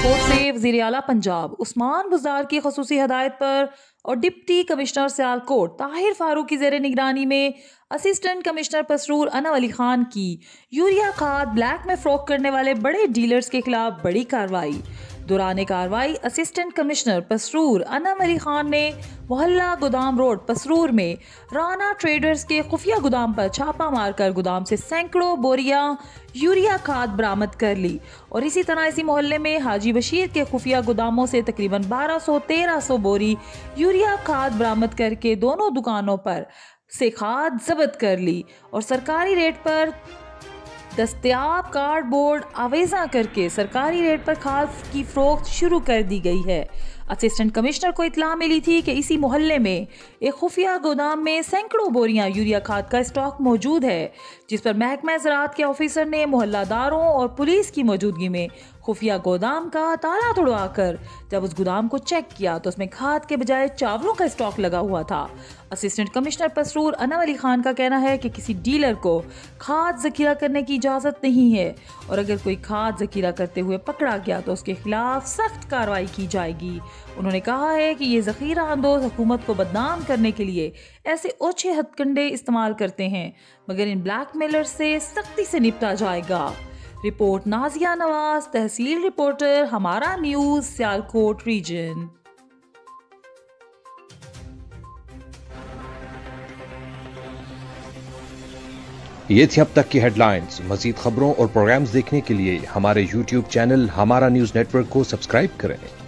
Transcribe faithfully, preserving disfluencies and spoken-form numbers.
सियालकोट से वज़ीर आला पंजाब उस्मान बुज़दार की ख़ुसूसी हदायत पर और डिप्टी कमिश्नर सियालकोट ताहिर फारूक की ज़ेर निगरानी में असिस्टेंट कमिश्नर पसरूर अनम अली खान की यूरिया खाद ब्लैक में फ़रोख्त करने वाले बड़े डीलर्स के खिलाफ बड़ी कार्रवाई। दौरान कार्रवाई असिस्टेंट कमिश्नर पसरूर अनम अली खान ने मोहल्ला गोदाम रोड पसरूर में राना ट्रेडर्स के खुफिया गोदाम पर छापा मारकर गोदाम से सैकड़ों बोरियां यूरिया खाद बरामद कर ली और इसी तरह इसी मोहल्ले में हाजी बशीर के खुफिया गोदामों से तकरीबन बारह सौ तेरह सौ बोरी यूरिया खाद बरामद करके दोनों दुकानों पर से खाद जब्त कर ली और सरकारी रेट पर दस्तयाब कार्डबोर्ड आवेजा करके सरकारी रेट पर खाद की फरोख्त शुरू कर दी गई है। असिस्टेंट कमिश्नर को इत्तला मिली थी कि इसी मोहल्ले में एक खुफिया गोदाम में सैकड़ों बोरियां यूरिया खाद का स्टॉक मौजूद है, जिस पर महकमा ज़राअत के ऑफिसर ने मोहल्लादारों और पुलिस की मौजूदगी में खुफिया गोदाम का ताला तोड़वा कर जब उस गोदाम को चेक किया तो उसमें खाद के बजाय चावलों का स्टॉक लगा हुआ था। असिस्टेंट कमिश्नर पसरूर अनम अली खान का कहना है कि किसी डीलर को खाद जखीरा करने की इजाज़त नहीं है और अगर कोई खाद जखीरा करते हुए पकड़ा गया तो उसके खिलाफ सख्त कार्रवाई की जाएगी। उन्होंने कहा है कि ये जखीरा अंदोज हुकूमत को बदनाम करने के लिए ऐसे ओछे हथकंडे इस्तेमाल करते हैं, मगर इन ब्लैकमेलर से सख्ती से निपटा जाएगा। रिपोर्ट नाजिया नवाज, तहसील reporter, Hamara news, Sialkot region. ये थी अब तक की हेडलाइंस। मजीद खबरों और प्रोग्राम्स देखने के लिए हमारे YouTube channel Hamara news network को सब्सक्राइब करें।